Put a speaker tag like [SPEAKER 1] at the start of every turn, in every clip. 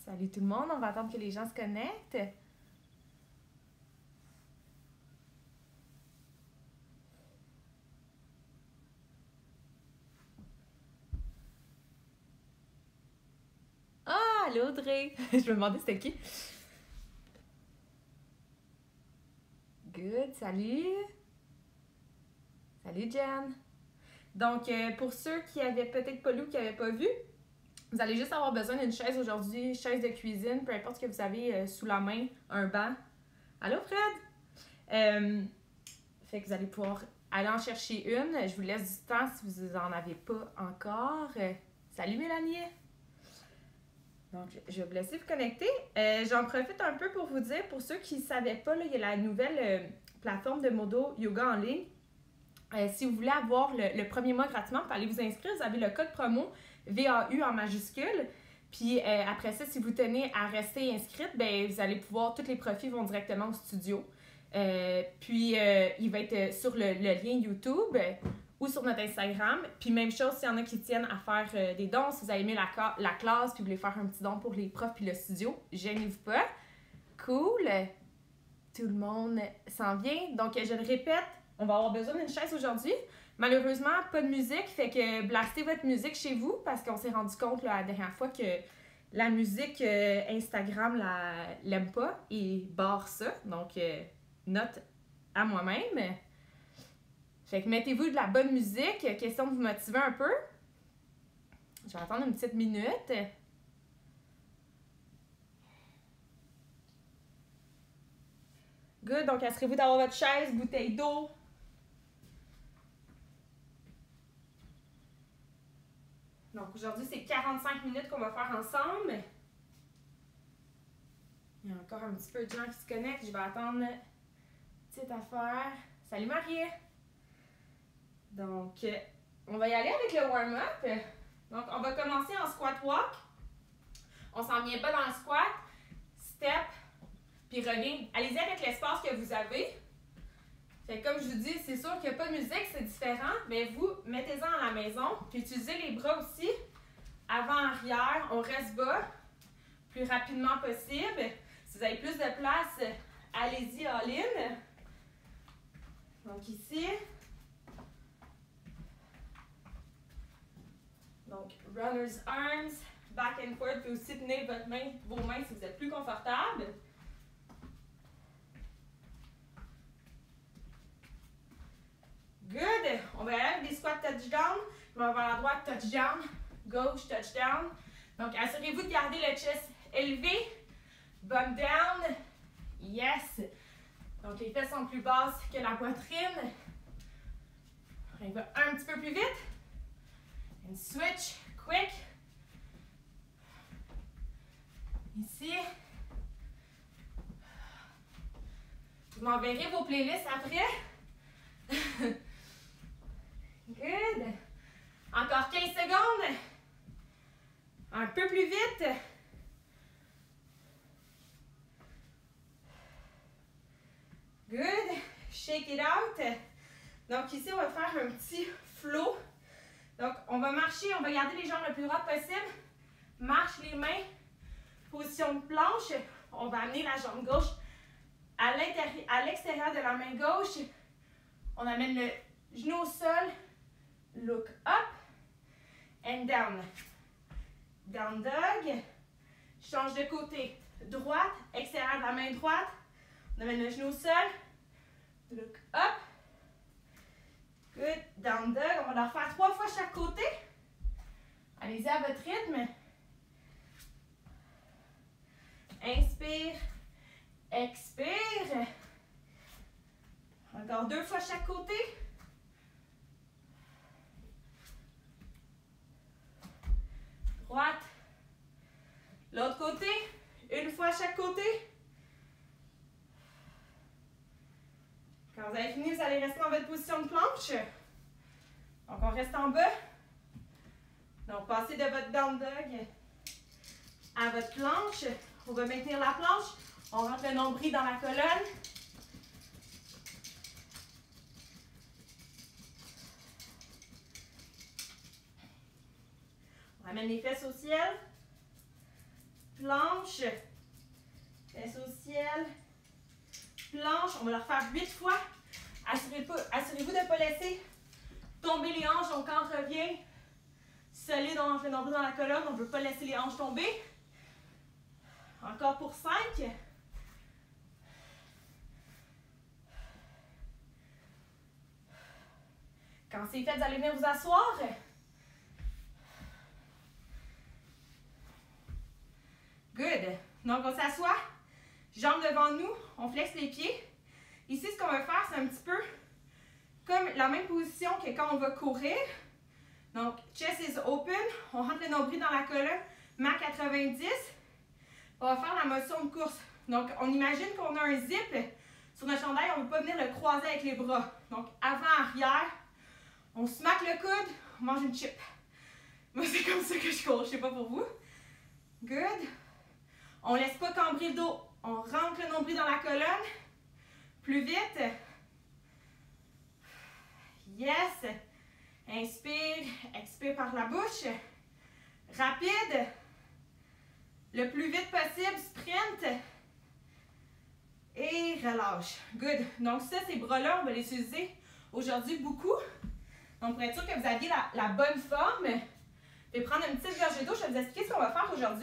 [SPEAKER 1] Salut tout le monde, on va attendre que les gens se connectent. Ah, allô Audrey! Je me demandais c'était qui. Good, salut! Salut Jen! Donc, pour ceux qui avaient peut-être pas lu ou qui n'avaient pas vu, vous allez juste avoir besoin d'une chaise aujourd'hui, chaise de cuisine, peu importe ce que vous avez sous la main, un banc. Allô Fred? Fait que vous allez pouvoir aller en chercher une. Je vous laisse du temps si vous en avez pas encore. Salut Mélanie! Donc, je vais vous laisser vous connecter. J'en profite un peu pour vous dire, pour ceux qui ne savaient pas, là, il y a la nouvelle plateforme de Modo Yoga en ligne. Si vous voulez avoir le premier mois gratuitement, vous pouvez aller vous inscrire. Vous avez le code promo VAU en majuscule. Puis après ça, si vous tenez à rester inscrite, ben, vous allez pouvoir, tous les profits vont directement au studio. Puis il va être sur le lien YouTube ou sur notre Instagram. Puis même chose, s'il y en a qui tiennent à faire des dons, si vous avez aimé la classe puis vous voulez faire un petit don pour les profs puis le studio, gênez-vous pas. Cool! Tout le monde s'en vient. Donc, je le répète, on va avoir besoin d'une chaise aujourd'hui. Malheureusement, pas de musique, fait que blastez votre musique chez vous parce qu'on s'est rendu compte là, la dernière fois que la musique Instagram l'aime pas et barre ça. Donc, note à moi-même. Fait que mettez-vous de la bonne musique, question de vous motiver un peu. Je vais attendre une petite minute. Good, donc assurez-vous d'avoir votre chaise, bouteille d'eau. Donc aujourd'hui, c'est 45 minutes qu'on va faire ensemble. Il y a encore un petit peu de gens qui se connectent. Je vais attendre une petite affaire. Salut Marie! Donc, on va y aller avec le warm-up. Donc, on va commencer en squat walk. On s'en vient pas dans le squat. Step, puis revient. Allez-y avec l'espace que vous avez. Fait que comme je vous dis, c'est sûr qu'il n'y a pas de musique, c'est différent, mais vous, mettez-en à la maison. Puis utilisez les bras aussi. Avant-arrière, on reste bas, plus rapidement possible. Si vous avez plus de place, allez-y all-in. Donc ici. Donc, runner's arms, back and forth. Vous pouvez aussi tenir vos mains si vous êtes plus confortable. Good. On va aller avec des squats touchdown. On va vers la droite, touchdown. Gauche, touchdown. Donc, assurez-vous de garder le chest élevé. Bump down. Yes. Donc, les fesses sont plus basses que la poitrine. On va un petit peu plus vite. And switch, quick. Ici. Vous m'enverrez vos playlists après. Good. Encore 15 secondes. Un peu plus vite. Good. Shake it out. Donc ici, on va faire un petit flow. Donc, on va marcher, on va garder les jambes le plus droites possible. Marche les mains. Position de planche. On va amener la jambe gauche à l'extérieur de la main gauche. On amène le genou au sol. Look up. And down. Down dog. Change de côté. Droite, extérieur de la main droite. On amène le genou au sol. Look up. Good. Down dog. On va le refaire 3 fois chaque côté. Allez-y à votre rythme. Inspire. Expire. Encore 2 fois chaque côté. Droite. L'autre côté. 1 fois chaque côté. Quand vous avez fini, vous allez rester dans votre position de planche. Donc, on reste en bas. Donc, passez de votre down dog à votre planche. On va maintenir la planche. On rentre le nombril dans la colonne. On ramène les fesses au ciel. planche, fesses au ciel, planche. On va le refaire 8 fois. Assurez-vous de ne pas laisser tomber les hanches. Donc quand on revient solide, on rentre le nombril dans la colonne. On ne veut pas laisser les hanches tomber. Encore pour 5. Quand c'est fait, vous allez venir vous asseoir. Good. Donc, on s'assoit, jambes devant nous, on flexe les pieds. Ici, ce qu'on va faire, c'est un petit peu comme la même position que quand on va courir. Donc, chest is open, on rentre le nombril dans la colonne, main 90. On va faire la motion de course. Donc, on imagine qu'on a un zip sur notre chandail, on ne veut pas venir le croiser avec les bras. Donc, avant, arrière, on smack le coude, on mange une chip. Moi, c'est comme ça que je cours, je ne sais pas pour vous. Good. On ne laisse pas cambrer le dos. On rentre le nombril dans la colonne. Plus vite. Yes. Inspire, expire par la bouche. Rapide. Le plus vite possible, sprint. Et relâche. Good. Donc ça, ces bras-là, on va les utiliser aujourd'hui beaucoup. Donc pour être sûr que vous aviez la bonne forme, je vais prendre une petite gorgée d'eau. Je vais vous expliquer ce qu'on va faire aujourd'hui.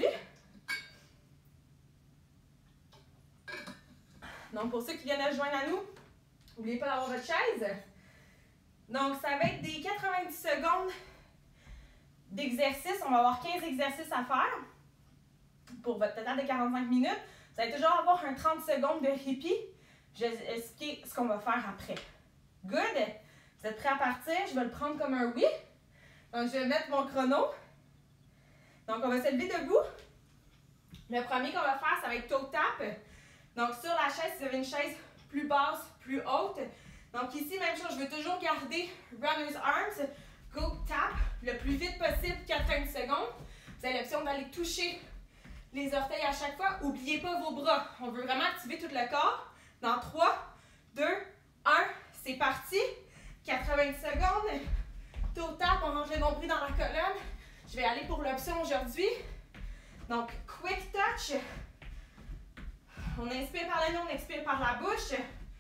[SPEAKER 1] Donc, pour ceux qui viennent de joindre à nous, n'oubliez pas d'avoir votre chaise. Donc, ça va être des 90 secondes d'exercice. On va avoir 15 exercices à faire pour votre total de 45 minutes. Vous allez toujours avoir un 30 secondes de répit. Je vais vous expliquer ce qu'on va faire après. Good. Vous êtes prêts à partir? Je vais le prendre comme un oui. Donc, je vais mettre mon chrono. Donc, on va se lever debout. Le premier qu'on va faire, ça va être toe tap. Donc, sur la chaise, si vous avez une chaise plus basse, plus haute. Donc, ici, même chose, je veux toujours garder runner's arms. Go tap le plus vite possible, 90 secondes. Vous avez l'option d'aller toucher les orteils à chaque fois. N'oubliez pas vos bras. On veut vraiment activer tout le corps. Dans 3, 2, 1, c'est parti. 90 secondes. Toe tap, on range le nombril dans la colonne. Je vais aller pour l'option aujourd'hui. Donc, quick touch. On inspire par le nez, on expire par la bouche.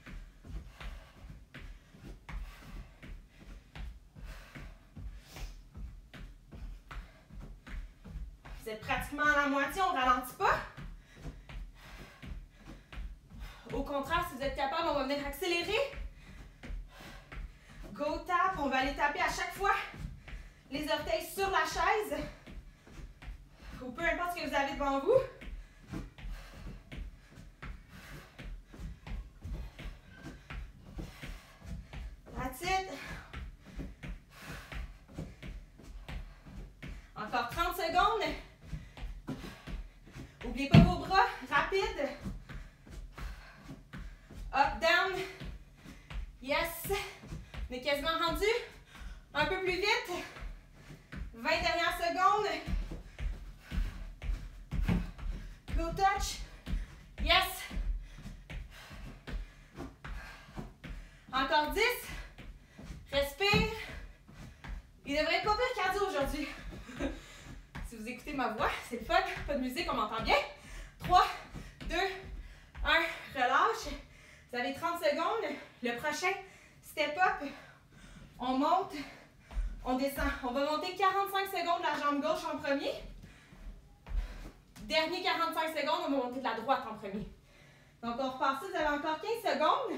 [SPEAKER 1] Vous êtes pratiquement à la moitié, on ne ralentit pas. Au contraire, si vous êtes capable, on va venir accélérer. Go tap, on va aller taper à chaque fois les orteils sur la chaise. Ou peu importe ce que vous avez devant vous. That's it. Encore 30 secondes. N'oubliez pas vos bras. Rapide. Up, down. Yes. On est quasiment rendu. Un peu plus vite. 20 dernières secondes. Go touch. Yes. Encore 10. Respire. Il devrait être pas pire cardio aujourd'hui. Si vous écoutez ma voix, c'est le fun. Pas de musique, on m'entend bien. 3, 2, 1, relâche. Vous avez 30 secondes. Le prochain, step up. On monte, on descend. On va monter 45 secondes la jambe gauche en premier. Dernier 45 secondes, on va monter de la droite en premier. Donc on repart ça, vous avez encore 15 secondes.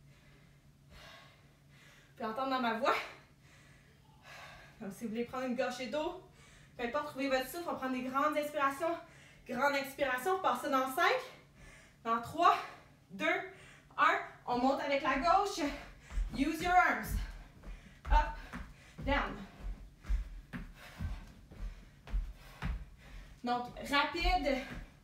[SPEAKER 1] Vous pouvez entendre dans ma voix. Donc si vous voulez prendre une gorgée d'eau, peu importe, trouvez votre souffle, on prend des grandes inspirations, grande expiration, on repart ça dans 5, dans 3, 2, 1, on monte avec la gauche. Use your arms. Up, down. Donc, rapide.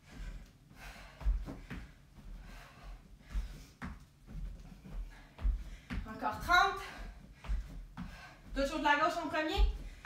[SPEAKER 1] Encore 30. Toujours de la gauche en premier.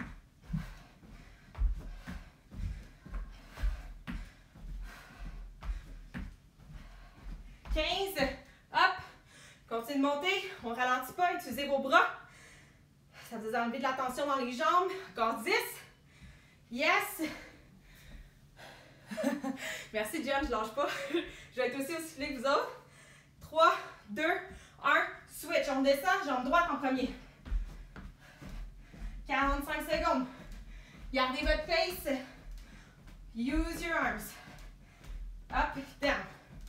[SPEAKER 1] Hop, continuez de monter, on ne ralentit pas, utilisez vos bras. Ça vous enlève de la tension dans les jambes. Encore 10. Yes. Merci, Jen, je lâche pas. Je vais être aussi soufflée que vous autres. 3, 2, 1, switch. On descend, jambe droite en premier. 45 secondes. Gardez votre pace. Use your arms. Up, down.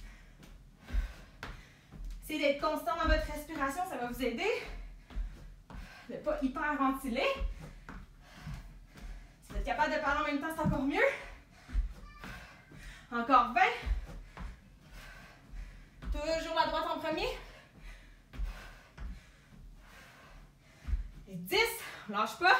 [SPEAKER 1] Essayez d'être constant dans votre respiration, ça va vous aider. De ne pas hyper ventiler. Si vous êtes capable de parler en même temps, c'est encore mieux. Encore 20. Toujours la droite en premier. Et 10. On lâche pas.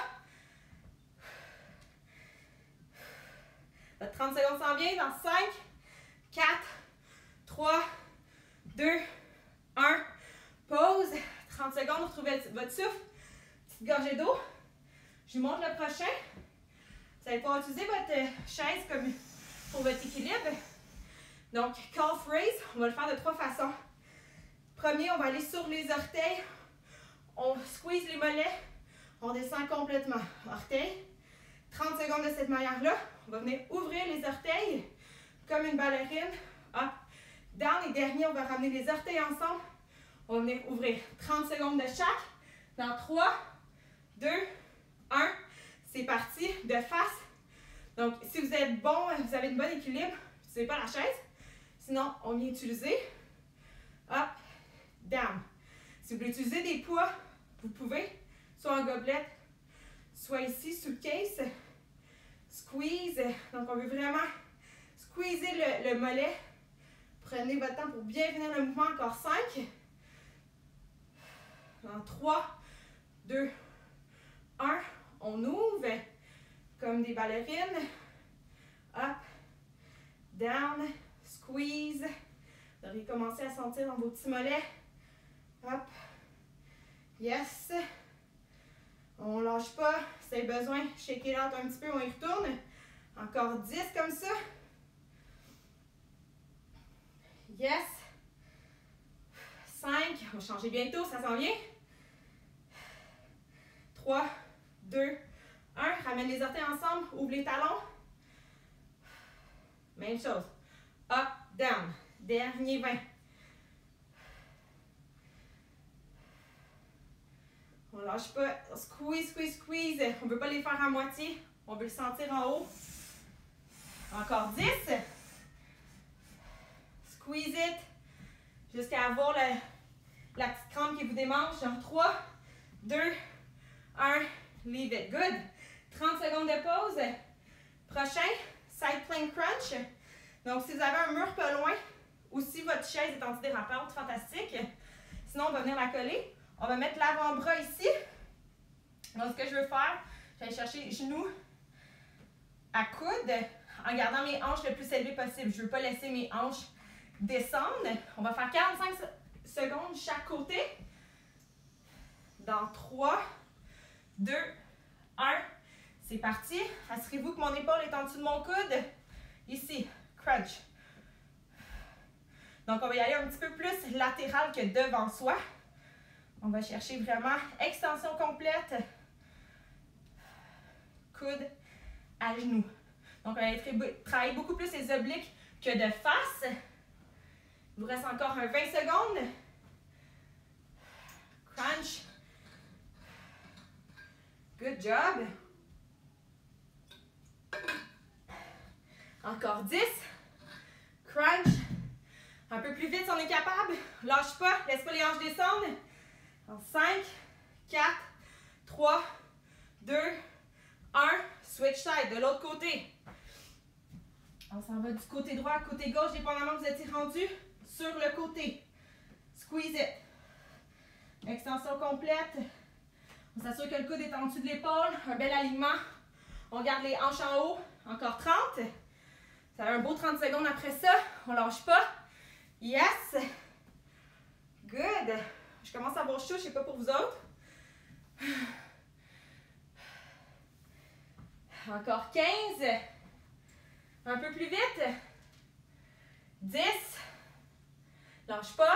[SPEAKER 1] Votre 30 secondes s'en vient dans 5, 4, 3, 2, 1. Pause. 30 secondes, retrouvez votre souffle. Petite gorgée d'eau. Je vous montre le prochain. Vous allez pouvoir utiliser votre chaise comme pour votre équilibre. Donc, calf raise, on va le faire de 3 façons. Premier, on va aller sur les orteils. On squeeze les mollets. On descend complètement. Orteils. 30 secondes de cette manière-là. On va venir ouvrir les orteils comme une ballerine. Up, down. Et dernier, on va ramener les orteils ensemble. On va venir ouvrir 30 secondes de chaque. Dans 3, 2, 1. C'est parti. De face. Donc, si vous êtes bon, vous avez un bon équilibre, n'utilisez pas la chaise. Sinon, on vient utiliser up, down. Si vous voulez utiliser des poids, vous pouvez, soit en gobelet, soit ici, sous le case. Squeeze. Donc, on veut vraiment squeezer le mollet. Prenez votre temps pour bien finir le mouvement. Encore 5. Dans 3, 2, 1. On ouvre comme des ballerines. Up, down, squeeze. Vous devriez commencer à sentir dans vos petits mollets. Hop. Yes. On ne lâche pas. Si vous avez besoin, shake it out un petit peu, on y retourne. Encore 10 comme ça. Yes. 5. On va changer bientôt, ça s'en vient. 3, 2, 1. Ramène les orteils ensemble. Ouvre les talons. Même chose. Up, down. Dernier 20. On ne lâche pas. Squeeze, squeeze, squeeze. On ne veut pas les faire à moitié. On veut le sentir en haut. Encore 10. Squeeze it. Jusqu'à avoir la petite crampe qui vous démange. Dans 3, 2, 1. Leave it. Good. 30 secondes de pause. Prochain, side plank crunch. Donc, si vous avez un mur pas loin, ou si votre chaise est antidérapante, fantastique. Sinon, on va venir la coller. On va mettre l'avant-bras ici. Donc, ce que je veux faire, je vais aller chercher les genoux à coude en gardant mes hanches le plus élevées possible. Je ne veux pas laisser mes hanches descendre. On va faire 45 secondes chaque côté. Dans 3, 2, 1. C'est parti. Assurez-vous que mon épaule est en dessous de mon coude. Ici, crunch. Donc, on va y aller un petit peu plus latéral que devant soi. On va chercher vraiment extension complète. Coude à genoux. Donc, on va aller travailler beaucoup plus les obliques que de face. Il vous reste encore un 20 secondes. Crunch. Good job. Encore 10. Crunch. Un peu plus vite si on est capable. Lâche pas. Laisse pas les hanches descendre. En 5, 4, 3, 2, 1. Switch side de l'autre côté. On s'en va du côté droit, côté gauche, dépendamment que vous êtes rendu sur le côté. Squeeze it. Extension complète. On s'assure que le coude est en dessous de l'épaule. Un bel alignement. On garde les hanches en haut. Encore 30. Ça a un beau 30 secondes après ça. On lâche pas. Yes. Good. Je commence à avoir chaud, je ne sais pas pour vous autres. Encore 15. Un peu plus vite. 10. Lâche pas.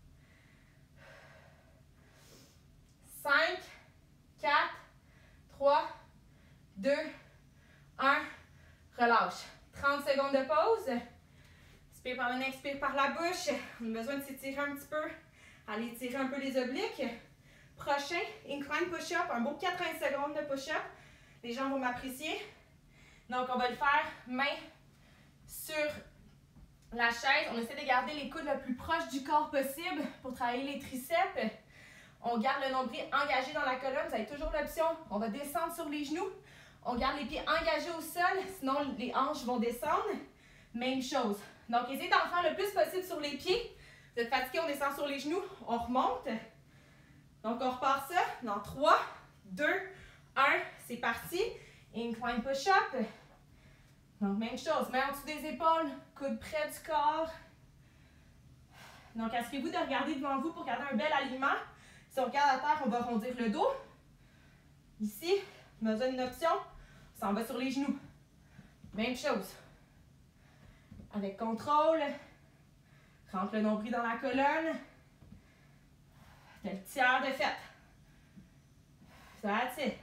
[SPEAKER 1] 5, 4, 3, 2, 1. Relâche. 30 secondes de pause. Expire par le nez, expire par la bouche. On a besoin de s'étirer un petit peu. Allez tirer un peu les obliques. Prochain, incline push-up. Un beau 80 secondes de push-up. Les gens vont m'apprécier. Donc, on va le faire main sur la chaise. On essaie de garder les coudes le plus proche du corps possible pour travailler les triceps. On garde le nombril engagé dans la colonne. Vous avez toujours l'option. On va descendre sur les genoux. On garde les pieds engagés au sol. Sinon, les hanches vont descendre. Même chose. Donc, essayez d'en faire le plus possible sur les pieds. Vous êtes fatigué, on descend sur les genoux. On remonte. Donc, on repart ça dans 3, 2, 1. C'est parti. Incline push-up. Donc, même chose. Main en dessous des épaules. Coude près du corps. Donc, assurez-vous de regarder devant vous pour garder un bel alignement. Si on regarde à terre, on va rondir le dos. Ici, on a besoin d'une option. On s'en va sur les genoux. Même chose. Avec contrôle. Rentre le nombril dans la colonne. C'est le tiers de fait. That's it.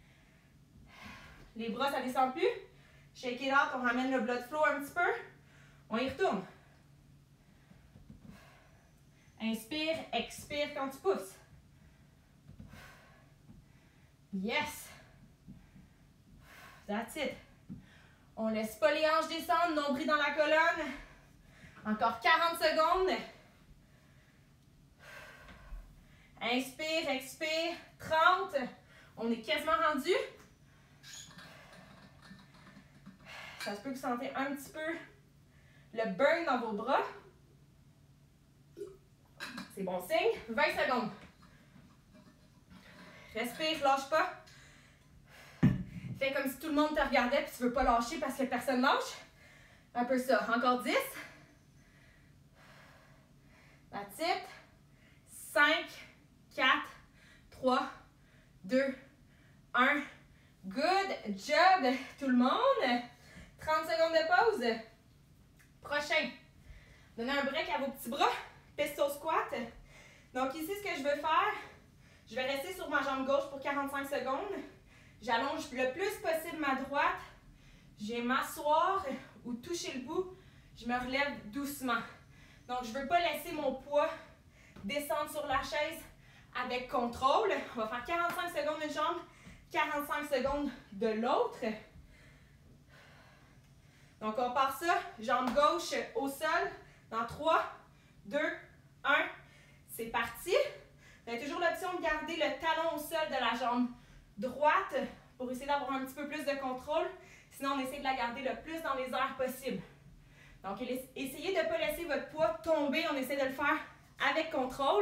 [SPEAKER 1] Les bras, ça ne descend plus. Shake it out, on ramène le blood flow un petit peu. On y retourne. Inspire, expire quand tu pousses. Yes. That's it. On laisse pas les hanches descendre, nombril dans la colonne. Encore 40 secondes. Inspire, expire. 30. On est quasiment rendu. Ça se peut que vous sentez un petit peu le burn dans vos bras. C'est bon signe. 20 secondes. Respire, lâche pas. Fais comme si tout le monde te regardait et tu ne veux pas lâcher parce que personne lâche. Un peu ça. Encore 10. That's it. 5, 4, 3, 2, 1. Good job, tout le monde. 30 secondes de pause. Prochain. Donnez un break à vos petits bras. Pesto squat. Donc ici, ce que je veux faire, je vais rester sur ma jambe gauche pour 45 secondes. J'allonge le plus possible ma droite. Je vais m'asseoir ou toucher le bout. Je me relève doucement. Donc, je ne veux pas laisser mon poids descendre sur la chaise avec contrôle. On va faire 45 secondes d'une jambe, 45 secondes de l'autre. Donc, on part ça, jambe gauche au sol, dans 3, 2, 1. C'est parti. Vous avez toujours l'option de garder le talon au sol de la jambe droite pour essayer d'avoir un petit peu plus de contrôle. Sinon, on essaie de la garder le plus dans les airs possible. Donc, essayez de ne pas laisser votre poids tomber. On essaie de le faire avec contrôle.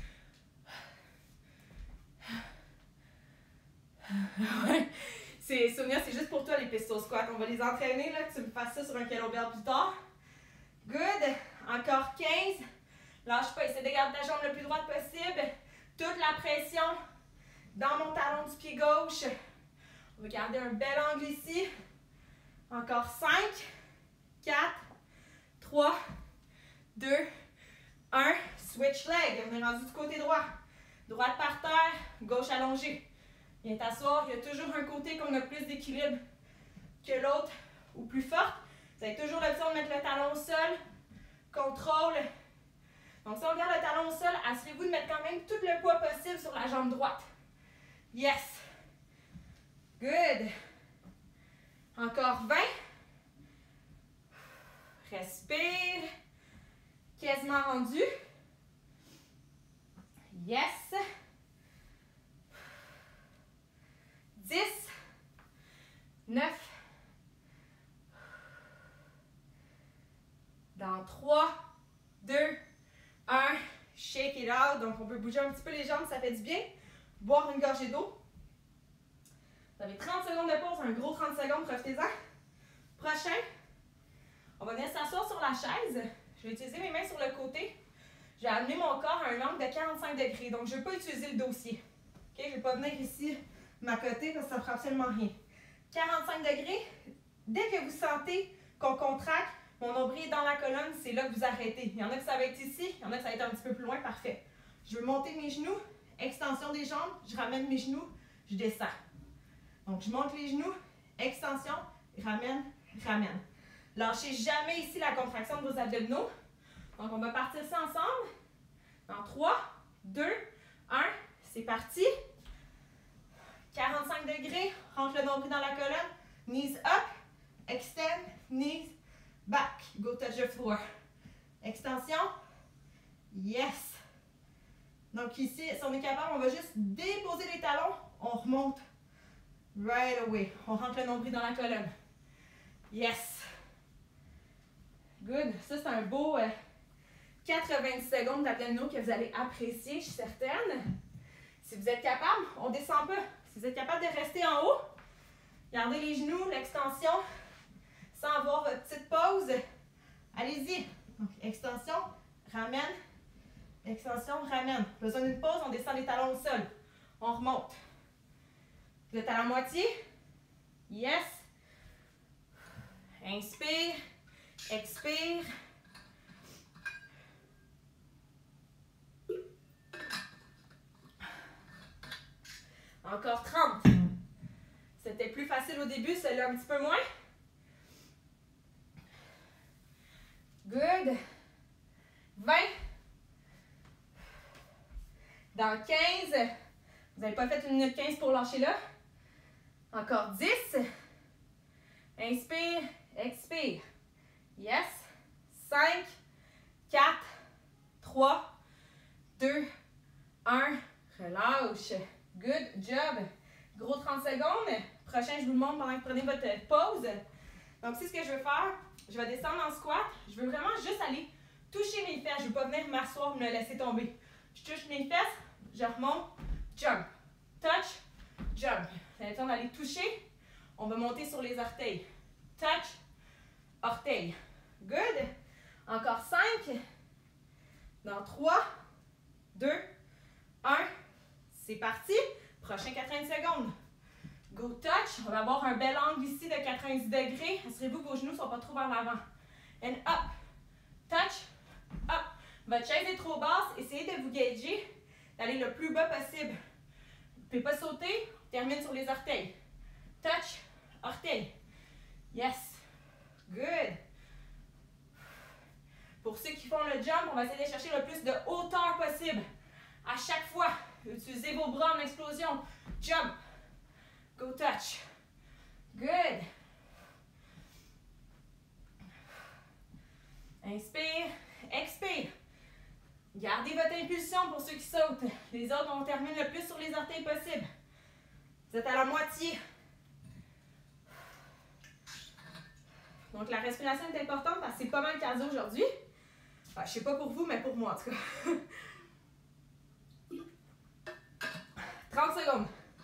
[SPEAKER 1] Sonia, c'est juste pour toi les pesto squats. On va les entraîner, là, que tu me fasses ça sur un kettlebell plus tard. Good. Encore 15. Lâche pas, essaie de garder ta jambe le plus droite possible. Toute la pression dans mon talon du pied gauche. On va garder un bel angle ici. Encore 5, 4, 3, 2, 1. Switch leg. On est rendu du côté droit. Droite par terre, gauche allongée. Viens t'asseoir. Il y a toujours un côté qu'on a plus d'équilibre que l'autre ou plus fort. Vous avez toujours l'option de mettre le talon au sol. Contrôle. Donc, si on garde le talon au sol, assurez-vous de mettre quand même tout le poids possible sur la jambe droite. Yes. Good. Encore 20. Respire. Quasiment rendu. Yes. 10. 9. Dans 3, 2, 1. Shake it out. Donc, on peut bouger un petit peu les jambes, ça fait du bien. Boire une gorgée d'eau. Vous avez 30 secondes de pause, un gros 30 secondes, profitez-en. Prochain, on va venir s'asseoir sur la chaise. Je vais utiliser mes mains sur le côté. Je vais amener mon corps à un angle de 45 degrés. Donc, je ne vais pas utiliser le dossier. Okay? Je ne vais pas venir ici m'accoter parce que ça ne fera absolument rien. 45 degrés. Dès que vous sentez qu'on contracte, mon nombril est dans la colonne, c'est là que vous arrêtez. Il y en a que ça va être ici, il y en a que ça va être un petit peu plus loin, parfait. Je veux monter mes genoux, extension des jambes, je ramène mes genoux, je descends. Donc, je monte les genoux, extension, ramène, ramène. Lâchez jamais ici la contraction de vos abdominaux. Donc, on va partir ça ensemble. Dans 3, 2, 1. C'est parti. 45 degrés. Rentre le nombril dans la colonne. Knees up. Extend. Knees back. Go touch the floor. Extension. Yes. Donc ici, si on est capable, on va juste déposer les talons. On remonte. Right away. On rentre le nombril dans la colonne. Yes. Good. Ça, c'est un beau 90 secondes d'abdominaux que vous allez apprécier, je suis certaine. Si vous êtes capable, on descend pas. Si vous êtes capable de rester en haut, gardez les genoux, l'extension, sans avoir votre petite pause. Allez-y. Donc, extension, ramène. Extension, ramène. Besoin d'une pause, on descend les talons au sol. On remonte. Vous êtes à la moitié. Yes. Inspire. Expire. Encore 30. C'était plus facile au début, celui-là un petit peu moins. Good. 20. Dans 15. Vous n'avez pas fait 1 minute 15 pour lâcher là. Encore 10. Inspire, expire. Yes. 5, 4, 3, 2, 1. Relâche. Good job. Gros 30 secondes. Prochain, je vous le montre pendant que vous prenez votre pause. Donc, c'est ce que je veux faire. Je vais descendre en squat. Je veux vraiment juste aller toucher mes fesses. Je ne veux pas venir m'asseoir et me laisser tomber. Je touche mes fesses, je remonte, jump. Touch, jump. Vous avez le temps d'aller toucher. On va monter sur les orteils. Touch, orteil. Good. Encore 5. Dans 3, 2, 1. C'est parti. Prochain 80 secondes. Go touch. On va avoir un bel angle ici de 90 degrés. Assurez-vous que vos genoux ne sont pas trop vers l'avant. And up. Touch. Up. Votre chaise est trop basse. Essayez de vous gager, d'aller le plus bas possible. Vous ne pouvez pas sauter. Termine sur les orteils. Touch. Orteil. Yes. Good. Pour ceux qui font le jump, on va essayer de chercher le plus de hauteur possible. À chaque fois, utilisez vos bras en explosion. Jump. Go touch. Good. Inspire. Expire. Gardez votre impulsion pour ceux qui sautent. Les autres, on termine le plus sur les orteils possible. Vous êtes à la moitié. Donc, la respiration est importante parce que c'est pas mal cardio aujourd'hui. Enfin, je sais pas pour vous, mais pour moi en tout cas. 30 secondes.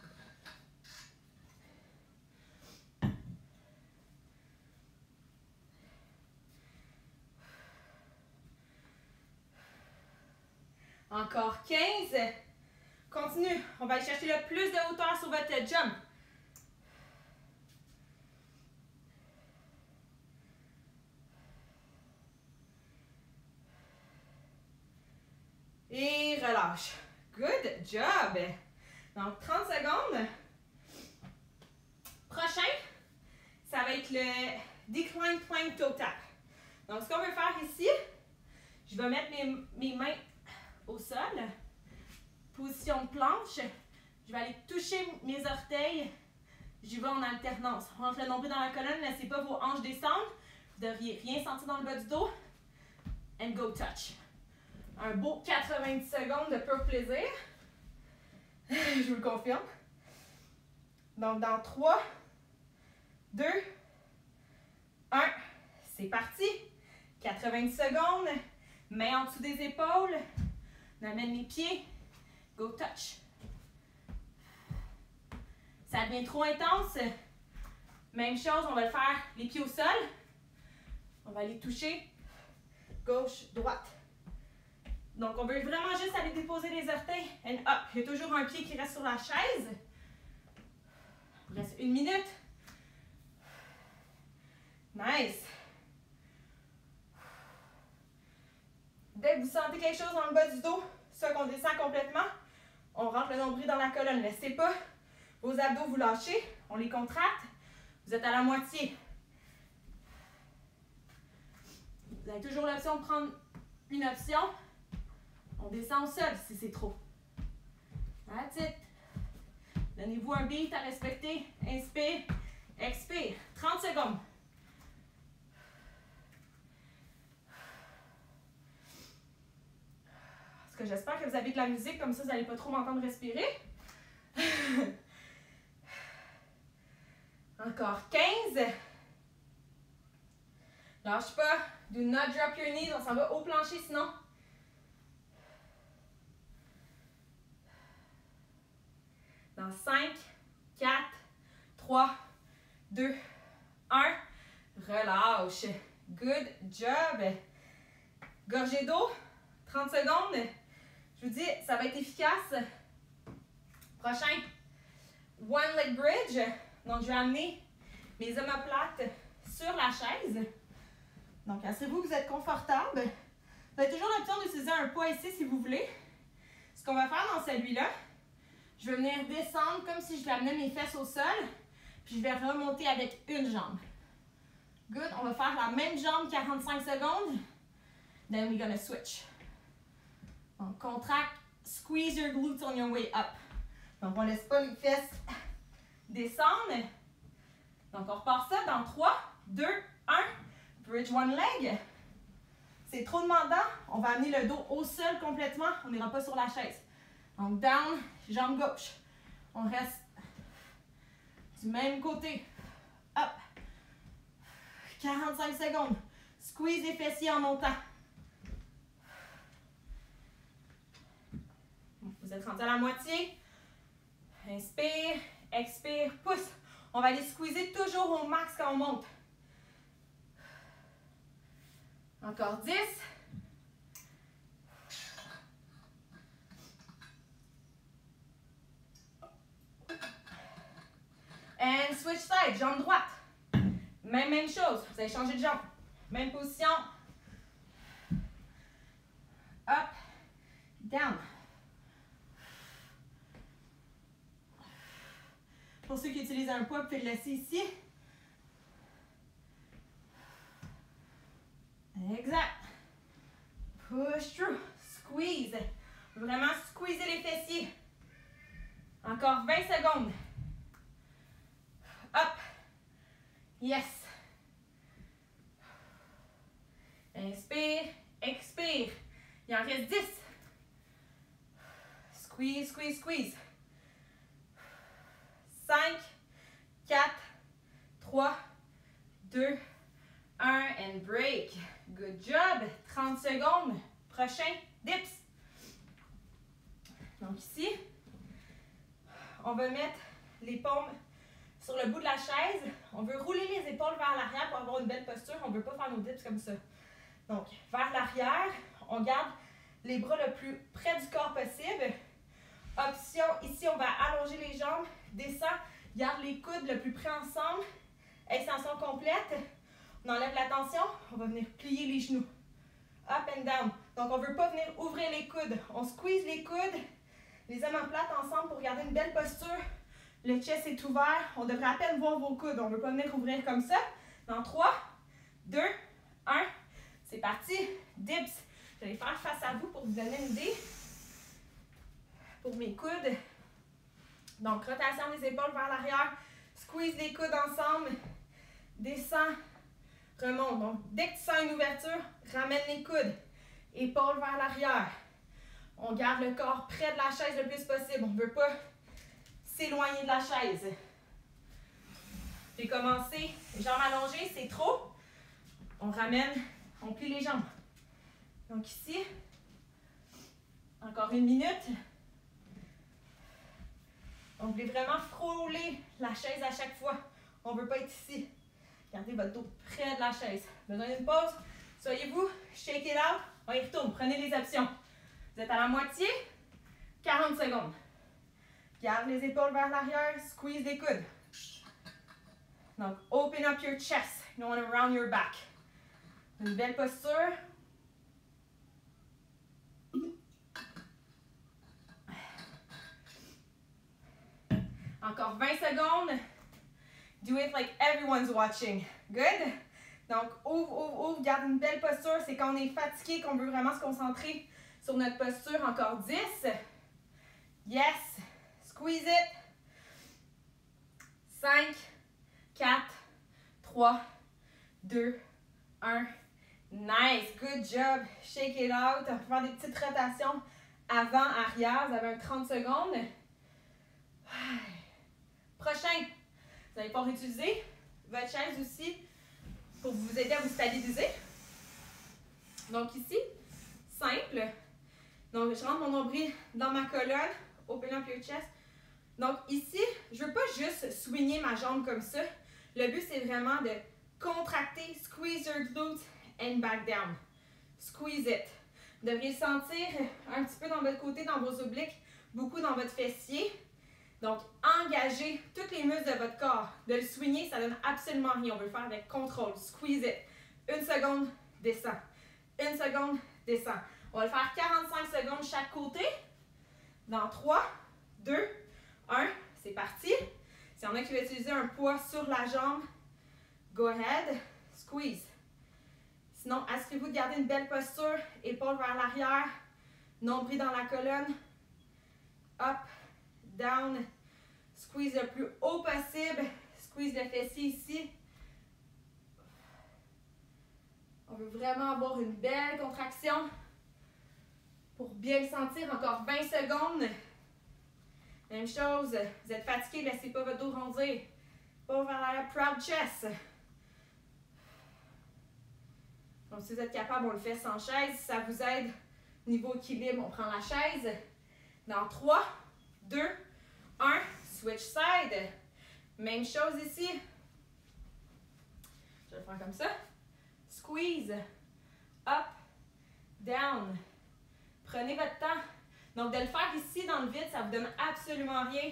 [SPEAKER 1] Encore 15. Continue. On va aller chercher le plus de hauteur sur votre jump. Et relâche. Good job. Donc, 30 secondes. Prochain, ça va être le Decline Plank Toe Tap. Donc, ce qu'on veut faire ici, je vais mettre mes mains au sol. Position de planche. Je vais aller toucher mes orteils. J'y vais en alternance. Rentre le nombril dans la colonne. Ne laissez pas vos hanches descendre. Vous ne devriez rien sentir dans le bas du dos. And go touch. Un beau 90 secondes de pur plaisir. Je vous le confirme. Donc, dans 3, 2, 1, c'est parti. 90 secondes. Main en dessous des épaules. On amène les pieds. Go touch. Ça devient trop intense. Même chose, on va le faire les pieds au sol. On va aller toucher. Gauche, droite. Donc, on veut vraiment juste aller déposer les orteils. And up. Il y a toujours un pied qui reste sur la chaise. Il reste 1 minute. Nice. Dès que vous sentez quelque chose dans le bas du dos, ça qu'on descend complètement, on rentre le nombril dans la colonne. Laissez pas vos abdos vous lâcher. On les contracte. Vous êtes à la moitié. Vous avez toujours l'option de prendre une option. On descend au sol si c'est trop. That's it. Donnez-vous un beat à respecter. Inspire, expire. 30 secondes. Parce que j'espère que vous avez de la musique, comme ça vous n'allez pas trop m'entendre respirer. Encore 15. Lâche pas. Do not drop your knees. On s'en va au plancher sinon. Dans 5, 4, 3, 2, 1. Relâche. Good job. Gorgée d'eau. 30 secondes. Je vous dis, ça va être efficace. Prochain. One leg bridge. Donc, je vais amener mes omoplates sur la chaise. Donc, assurez-vous que vous êtes confortable. Vous avez toujours l'option d'utiliser un poids ici si vous voulez. Ce qu'on va faire dans celui-là, je vais venir descendre comme si je amenais mes fesses au sol. Puis je vais remonter avec une jambe. Good. On va faire la même jambe 45 secondes. Then we're gonna switch. Donc, contracte. Squeeze your glutes on your way up. Donc, on ne laisse pas les fesses descendre. Donc, on repart ça dans 3, 2, 1. Bridge one leg. C'est trop demandant. On va amener le dos au sol complètement. On n'ira pas sur la chaise. Donc, down, jambe gauche. On reste du même côté. Up. 45 secondes. Squeeze les fessiers en montant. Vous êtes rendu à la moitié. Inspire, expire, pousse. On va aller squeezer toujours au max quand on monte. Encore 10. And switch side, jambe droite. Même chose. Vous allez changer de jambe. Même position. Up, down. Pour ceux qui utilisent un poids, vous pouvez le laisser ici. Exact. Push through. Squeeze. Vraiment squeezer les fessiers. Encore 20 secondes. Up. Yes. Inspire, expire. Il en reste 10. Squeeze, squeeze, squeeze. 5, 4, 3, 2, 1 and break. Good job. 30 secondes. Prochain, dips. Donc ici, on va mettre les paumes sur le bout de la chaise. On veut rouler les épaules vers l'arrière pour avoir une belle posture. On ne veut pas faire nos dips comme ça. Donc, vers l'arrière, on garde les bras le plus près du corps possible. Option, ici, on va allonger les jambes, descend, garde les coudes le plus près ensemble. Extension complète. On enlève la tension, on va venir plier les genoux. Up and down. Donc, on ne veut pas venir ouvrir les coudes. On squeeze les coudes, les omoplates ensemble pour garder une belle posture. Le chest est ouvert. On devrait à peine voir vos coudes. On ne veut pas venir ouvrir comme ça. Dans 3, 2, 1. C'est parti. Dips. Je vais les faire face à vous pour vous donner une idée. Pour mes coudes. Donc, rotation des épaules vers l'arrière. Squeeze les coudes ensemble. Descends. Remonte. Donc, dès que tu sens une ouverture, ramène les coudes. Épaules vers l'arrière. On garde le corps près de la chaise le plus possible. On ne veut pas s'éloigner de la chaise. J'ai commencé, jambes allongées, c'est trop. On ramène, on plie les jambes. Donc ici, encore 1 minute. On voulait vraiment frôler la chaise à chaque fois. On ne veut pas être ici. Gardez votre dos près de la chaise. Besoin d'une pause. Soyez-vous, shake it out. On y retourne. Prenez les options. Vous êtes à la moitié. 40 secondes. Garde les épaules vers l'arrière. Squeeze les coudes. Donc, open up your chest. You don't want to round your back. Une belle posture. Encore 20 secondes. Do it like everyone's watching. Good. Donc, ouvre, ouvre, ouvre, garde une belle posture. C'est quand on est fatigué qu'on veut vraiment se concentrer sur notre posture. Encore 10. Yes. Squeeze it. 5, 4, 3, 2, 1. Nice. Good job. Shake it out. On va faire des petites rotations avant, arrière. Vous avez un 30 secondes. Prochain. Vous allez pouvoir utiliser votre chaise aussi pour vous aider à vous stabiliser. Donc ici, simple. Donc je rentre mon nombril dans ma colonne. Open up your chest. Donc ici, je ne veux pas juste swinger ma jambe comme ça. Le but, c'est vraiment de contracter, squeeze your glutes and back down. Squeeze it. Vous devriez le sentir un petit peu dans votre côté, dans vos obliques, beaucoup dans votre fessier. Donc, engagez tous les muscles de votre corps. De le swinger, ça ne donne absolument rien. On veut le faire avec contrôle. Squeeze it. 1 seconde, descend. 1 seconde, descend. On va le faire 45 secondes chaque côté. Dans 3, 2, 1. C'est parti. S'il y en a qui veulent utiliser un poids sur la jambe, go ahead. Squeeze. Sinon, assurez-vous de garder une belle posture. Épaules vers l'arrière. Nombril dans la colonne. Up. Down, squeeze le plus haut possible, squeeze le fessier ici. On veut vraiment avoir une belle contraction pour bien le sentir. Encore 20 secondes. Même chose, vous êtes fatigué, ne laissez pas votre dos rondir. Pas vers l'arrière, proud chest. Donc si vous êtes capable, on le fait sans chaise. Si ça vous aide, niveau équilibre, on prend la chaise. Dans 3, 2, 1, switch side. Même chose ici. Je vais le faire comme ça. Squeeze. Up. Down. Prenez votre temps. Donc, de le faire ici dans le vide, ça ne vous donne absolument rien.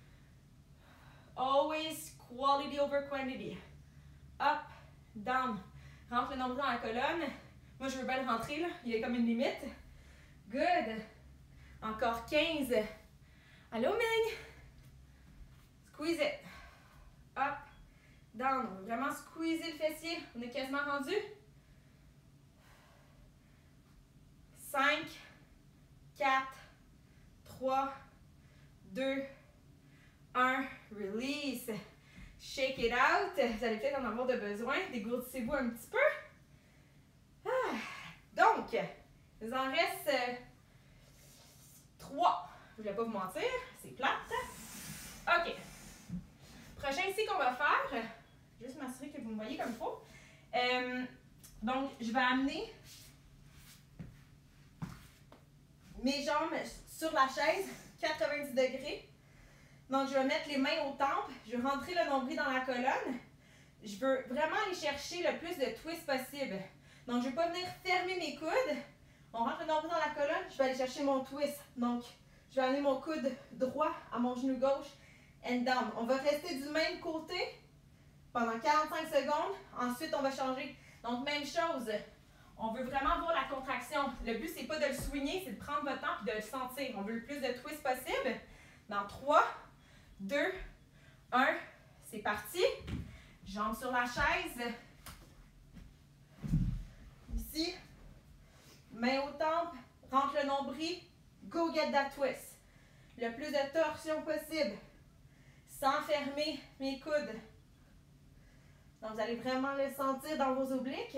[SPEAKER 1] Always quality over quantity. Up. Down. Rentre le nombril dans la colonne. Moi, je veux bien le rentrer, là. Il y a comme une limite. Good. Encore 15. Allô, Meg? Squeeze it. Up. Down. On veut vraiment squeezer le fessier. On est quasiment rendu. 5, 4, 3, 2, 1. Release. Shake it out. Vous allez peut-être en avoir de besoin. Dégourdissez-vous un petit peu. Donc, il vous en reste 3. Je ne vais pas vous mentir, c'est plate. OK. Prochain ici qu'on va faire, juste m'assurer que vous me voyez comme il faut. Donc, je vais amener mes jambes sur la chaise, 90 degrés. Donc, je vais mettre les mains aux tempes, je vais rentrer le nombril dans la colonne. Je veux vraiment aller chercher le plus de twist possible. Donc, je ne vais pas venir fermer mes coudes. On rentre le nombril dans la colonne, je vais aller chercher mon twist. Donc, je vais amener mon coude droit à mon genou gauche and down. On va rester du même côté pendant 45 secondes. Ensuite, on va changer. Donc, même chose. On veut vraiment voir la contraction. Le but, c'est pas de le swinger, c'est de prendre votre temps et de le sentir. On veut le plus de twist possible. Dans 3, 2, 1. C'est parti. Jambes sur la chaise. Ici. Main aux tempes. Rentre le nombril. Go get that twist. Le plus de torsion possible. Sans fermer mes coudes. Donc, vous allez vraiment le sentir dans vos obliques.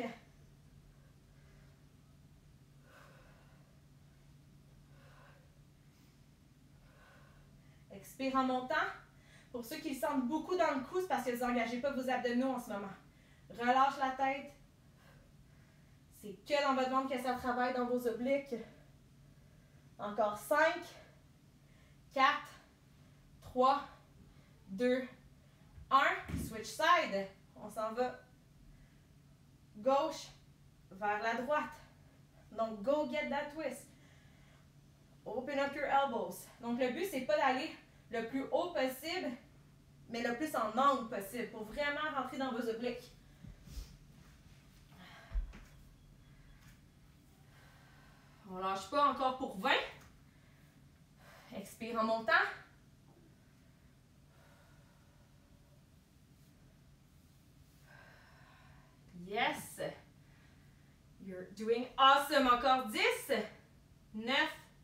[SPEAKER 1] Expire en montant. Pour ceux qui le sentent beaucoup dans le cou, c'est parce que vous n'engagez pas vos abdominaux en ce moment. Relâche la tête. C'est que dans votre ventre que ça travaille dans vos obliques. Encore 5, 4, 3, 2, 1. Switch side. On s'en va gauche vers la droite. Donc, go get that twist. Open up your elbows. Donc, le but, c'est pas d'aller le plus haut possible, mais le plus en angle possible pour vraiment rentrer dans vos obliques. On lâche pas encore pour 20. Expire en montant. Yes. You're doing awesome. Encore 10. 9.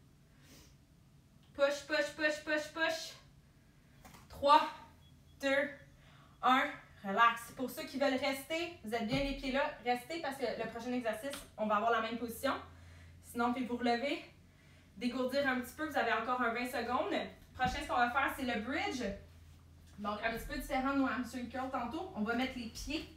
[SPEAKER 1] Push, push, push, push, push. 3, 2, 1. Relax. Pour ceux qui veulent rester, vous êtes bien les pieds là, restez parce que le prochain exercice, on va avoir la même position. Sinon, vous pouvez vous relever, dégourdir un petit peu, vous avez encore un 20 secondes. Prochain, ce qu'on va faire, c'est le bridge. Donc, un petit peu différent de nos hamstring curls tantôt. On va mettre les pieds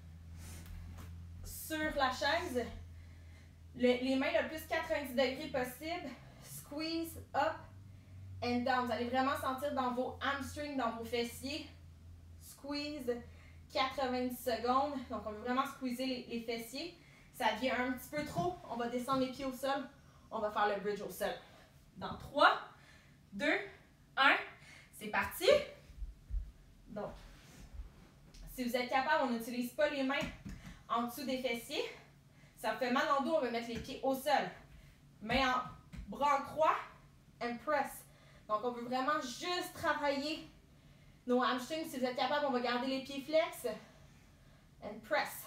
[SPEAKER 1] sur la chaise. Les mains le plus 90 degrés possible. Squeeze up and down. Vous allez vraiment sentir dans vos hamstrings, dans vos fessiers. Squeeze 90 secondes. Donc, on veut vraiment squeezer les fessiers. Ça devient un petit peu trop. On va descendre les pieds au sol. On va faire le bridge au sol. Dans 3, 2, 1. C'est parti. Donc, si vous êtes capable, on n'utilise pas les mains en dessous des fessiers. Ça fait mal dans le dos, on va mettre les pieds au sol. Main en bras en croix and press. Donc, on veut vraiment juste travailler nos hamstrings. Si vous êtes capable, on va garder les pieds flex and press.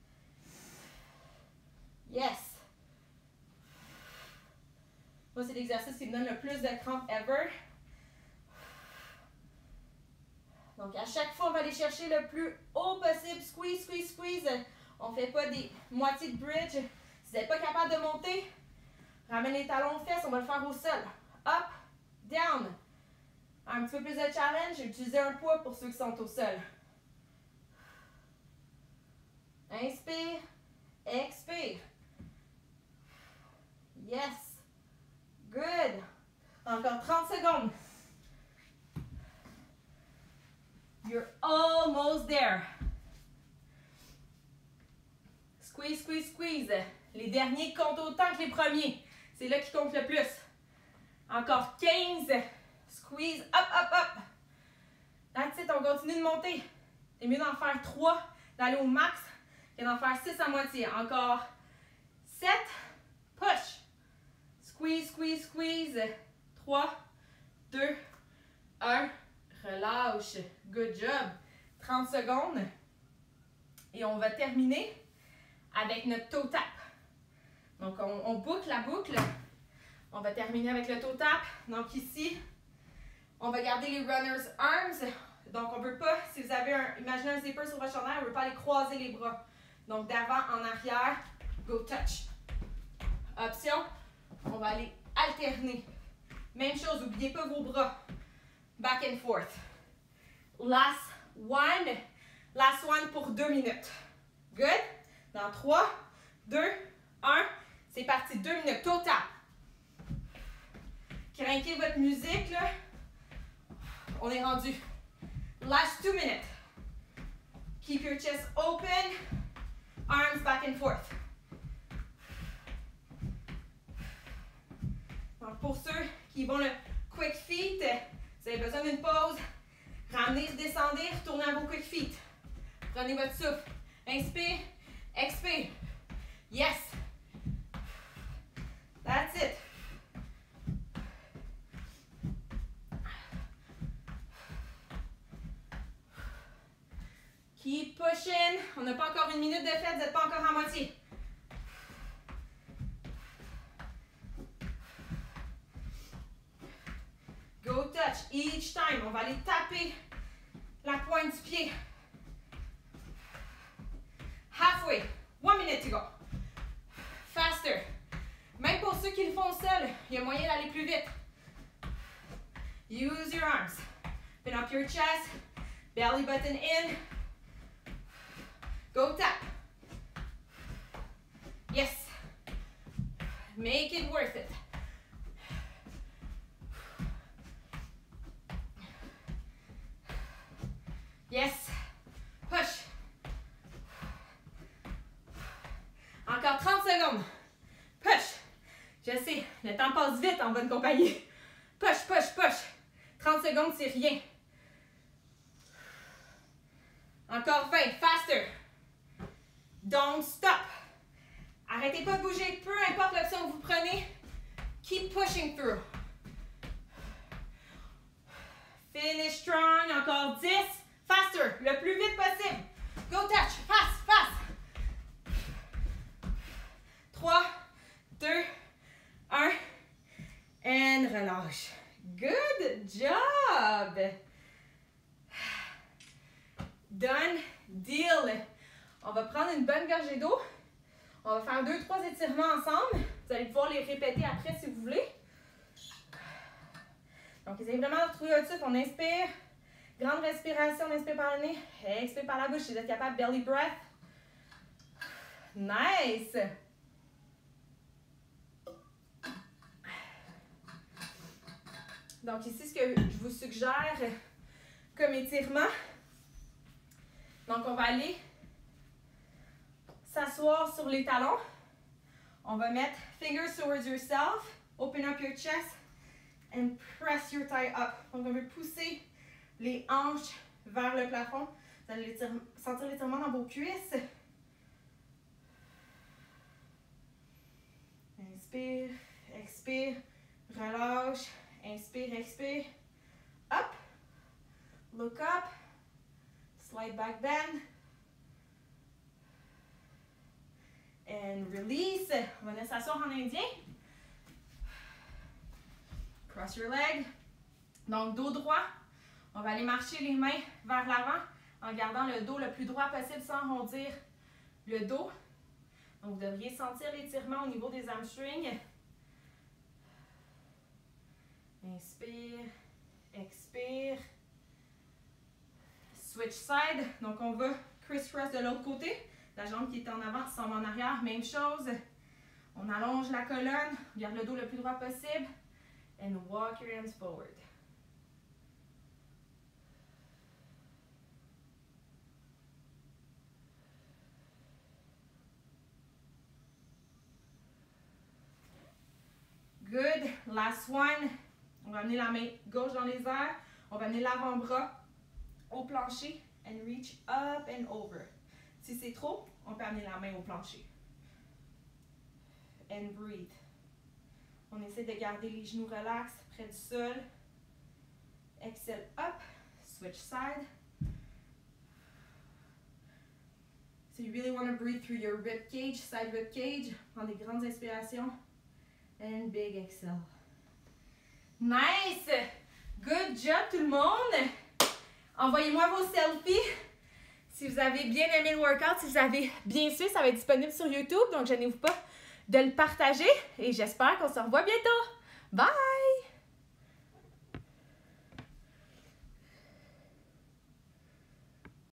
[SPEAKER 1] Yes. Moi, c'est l'exercice qui me donne le plus de crampes ever. Donc, à chaque fois, on va aller chercher le plus haut possible. Squeeze, squeeze, squeeze. On ne fait pas des moitiés de bridge. Si vous n'êtes pas capable de monter, ramène les talons aux fesses. On va le faire au sol. Up, down. Un petit peu plus de challenge. Utilisez un poids pour ceux qui sont au sol. Inspire, expire. Yes. Good. Encore 30 secondes. You're almost there. Squeeze, squeeze, squeeze. Les derniers comptent autant que les premiers. C'est là qui compte le plus. Encore 15. Squeeze, up, up, up. That's it, on continue de monter. C'est mieux d'en faire 3, d'aller au max, que d'en faire 6 à moitié. Encore 7. Push. Squeeze, squeeze, squeeze. 3, 2, 1. Relâche. Good job. 30 secondes. Et on va terminer avec notre toe tap. Donc, on boucle la boucle. On va terminer avec le toe tap. Donc, ici, on va garder les runner's arms. Donc, on ne veut pas, si vous avez imaginez un zipper sur votre chandail, on ne veut pas aller croiser les bras. Donc, d'avant en arrière, go touch. Option, on va aller alterner. Même chose, n'oubliez pas vos bras. Back and forth. Last one pour 2 minutes. Good? Dans 3, 2, 1, c'est parti. 2 minutes. Toe tap. Craquez votre musique, là. On est rendu. Last 2 minutes. Keep your chest open. Arms back and forth. Donc, pour ceux qui vont le quick feet, vous avez besoin d'une pause. Ramenez, descendez, retournez à vos quick feet. Prenez votre souffle. Inspire, expire. Yes. That's it. Keep pushing. On n'a pas encore 1 minute de fait, vous n'êtes pas encore à moitié. Go touch each time. On va aller taper la pointe du pied. Halfway. 1 minute to go. Faster. Même pour ceux qui le font seuls, il y a moyen d'aller plus vite. Use your arms. Open up your chest. Belly button in. Go tap. Yes. Make it worth it. Yes. Push. Encore 30 secondes. Push. Je sais, le temps passe vite en bonne compagnie. Push, push, push. 30 secondes, c'est rien. Encore 20. Faster. Don't stop. Arrêtez pas de bouger, peu importe l'option que vous prenez. Keep pushing through. Finish strong. Encore 10. Faster. Le plus vite possible. Go touch. Fast, fast. And relâche. Good job! Done deal. On va prendre une bonne gorgée d'eau. On va faire 2-3 étirements ensemble. Vous allez pouvoir les répéter après si vous voulez. Donc, essayez vraiment de retrouver votre souffle. On inspire. Grande respiration. On inspire par le nez. Expire par la bouche si vous êtes capable. Belly breath. Nice! Donc, ici, ce que je vous suggère comme étirement. Donc, on va aller s'asseoir sur les talons. On va mettre fingers towards yourself. Open up your chest and press your thigh up. Donc, on veut pousser les hanches vers le plafond. Vous allez sentir l'étirement dans vos cuisses. Inspire, expire, relâche. Inspire, expire. Up. Look up. Slide back, bend. And release. On va venir s'asseoir en indien. Cross your leg. Donc, dos droit. On va aller marcher les mains vers l'avant en gardant le dos le plus droit possible sans arrondir le dos. Donc, vous devriez sentir l'étirement au niveau des hamstrings. Inspire, expire. Switch side. Donc, on va criss-cross de l'autre côté. La jambe qui est en avant s'en va en arrière. Même chose. On allonge la colonne. On garde le dos le plus droit possible. And walk your hands forward. Good. Last one. On va amener la main gauche dans les airs. On va amener l'avant-bras au plancher. And reach up and over. Si c'est trop, on peut amener la main au plancher. And breathe. On essaie de garder les genoux relax près du sol. Exhale up. Switch side. So you really want to breathe through your rib cage, side rib cage. Prends des grandes inspirations. And big exhale. Nice! Good job tout le monde! Envoyez-moi vos selfies si vous avez bien aimé le workout, si vous avez bien su, ça va être disponible sur YouTube, donc gênez-vous pas de le partager et j'espère qu'on se revoit bientôt. Bye!